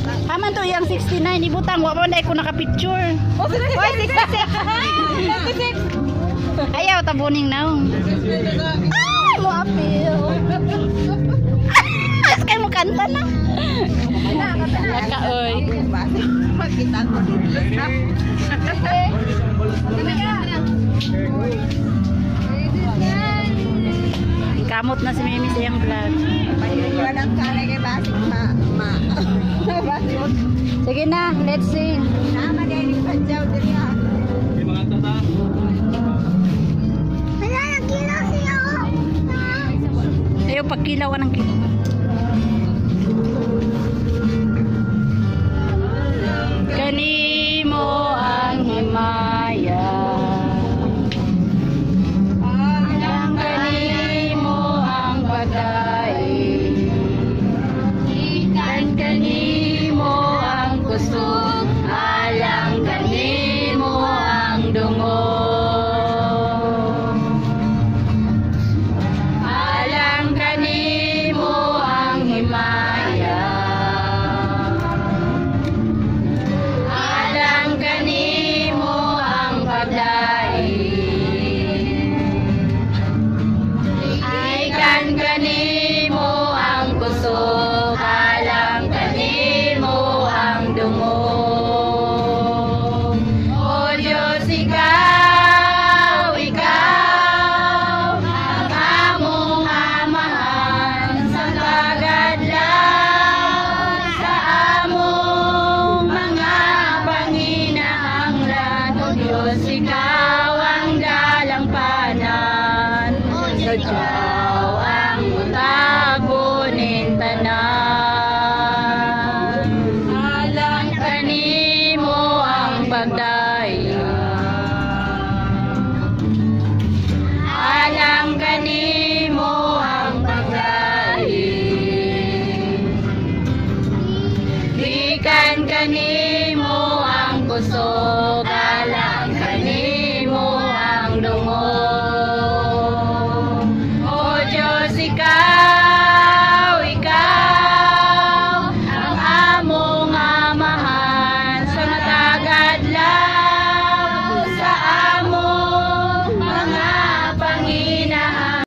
Haman to yang 69 ibutang wa man dai ko naka-picture. Oh, 66. Ayaw tabuning naong. Ay, mo apil. Kay mo kanta na. Laka oy. Makita ko dito. Kamot na si Mimi sa iyang vlog. Walang kare kay basik ma. Sige na, let's sing. Nama dari panjaw diri ha. Ayaw pagkilaw ng kilo. Kanimo ang himaya. Alang kanimo ang pagkain. Ikan kanimo ang kusog. Alang kanimo ang dungo. Alang kanimo ang himaya. Alang kanimo ang pagdaig. Ikan kanimo ang kusog. Alang kanimo ang dungo. O Diyos, ikaw ang among amahan sa kagadlaw sa among mga panginahanglan. O Diyos, ikaw ang dalampanan. O Diyos, ikaw ang utagon in tanan.